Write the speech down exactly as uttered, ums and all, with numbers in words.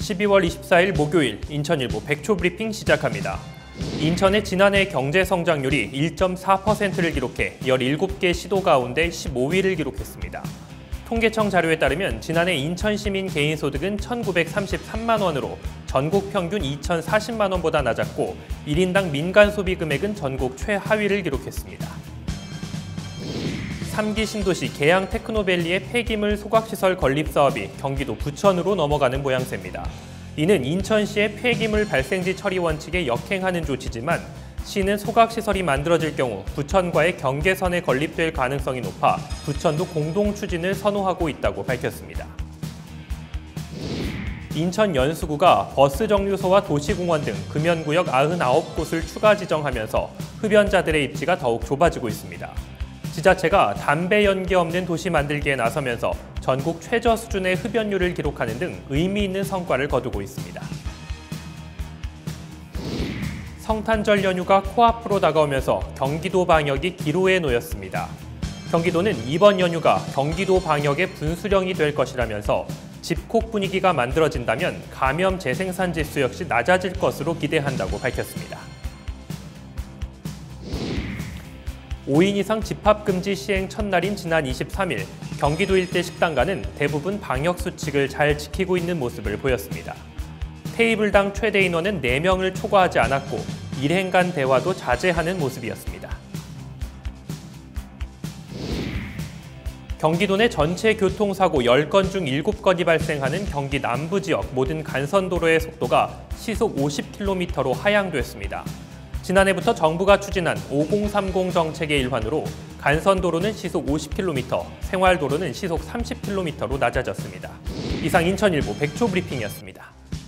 십이월 이십사일 목요일 인천일보 백초 브리핑 시작합니다. 인천의 지난해 경제 성장률이 일 점 사 퍼센트를 기록해 열일곱 개 시도 가운데 십오위를 기록했습니다. 통계청 자료에 따르면 지난해 인천 시민 개인소득은 천구백삼십삼만 원으로 전국 평균 이천사십만 원보다 낮았고 일 인당 민간 소비 금액은 전국 최하위를 기록했습니다. 삼 기 신도시 계양 테크노밸리의 폐기물 소각시설 건립 사업이 경기도 부천으로 넘어가는 모양새입니다. 이는 인천시의 폐기물 발생지 처리 원칙에 역행하는 조치지만 시는 소각시설이 만들어질 경우 부천과의 경계선에 건립될 가능성이 높아 부천도 공동 추진을 선호하고 있다고 밝혔습니다. 인천 연수구가 버스 정류소와 도시공원 등 금연구역 구십구 곳을 추가 지정하면서 흡연자들의 입지가 더욱 좁아지고 있습니다. 지자체가 담배 연기 없는 도시 만들기에 나서면서 전국 최저 수준의 흡연율을 기록하는 등 의미 있는 성과를 거두고 있습니다. 성탄절 연휴가 코앞으로 다가오면서 경기도 방역이 기로에 놓였습니다. 경기도는 이번 연휴가 경기도 방역의 분수령이 될 것이라면서 집콕 분위기가 만들어진다면 감염 재생산 지수 역시 낮아질 것으로 기대한다고 밝혔습니다. 오 인 이상 집합금지 시행 첫날인 지난 이십삼일 경기도 일대 식당가는 대부분 방역 수칙을 잘 지키고 있는 모습을 보였습니다. 테이블당 최대 인원은 네 명을 초과하지 않았고 일행 간 대화도 자제하는 모습이었습니다. 경기도 내 전체 교통사고 열 건 중 일곱 건이 발생하는 경기 남부 지역 모든 간선도로의 속도가 시속 오십 킬로미터로 하향됐습니다. 지난해부터 정부가 추진한 오공삼공 정책의 일환으로 간선도로는 시속 오십 킬로미터, 생활도로는 시속 삼십 킬로미터로 낮아졌습니다. 이상 인천일보 백초 브리핑이었습니다.